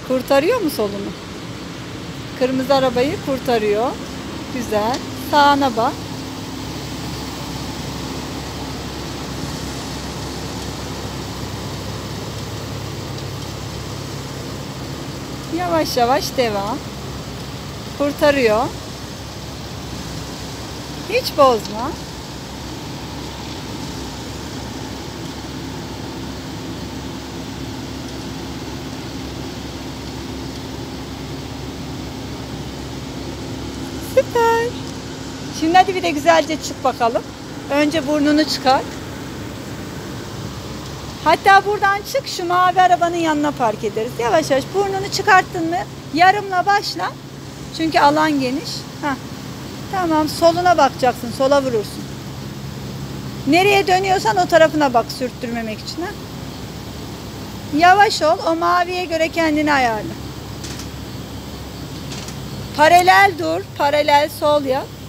Kurtarıyor mu solunu? Kırmızı arabayı kurtarıyor. Güzel. Sağına bak. Yavaş yavaş devam. Kurtarıyor. Hiç bozma. Süper. Şimdi hadi bir de güzelce çık bakalım. Önce burnunu çıkar. Hatta buradan çık, şu mavi arabanın yanına park ederiz. Yavaş yavaş burnunu çıkarttın mı yarımla başla. Çünkü alan geniş. Heh. Tamam, soluna bakacaksın, sola vurursun. Nereye dönüyorsan o tarafına bak, sürttürmemek için. Ha? Yavaş ol, o maviye göre kendini ayarla. Paralel dur, paralel sol yap.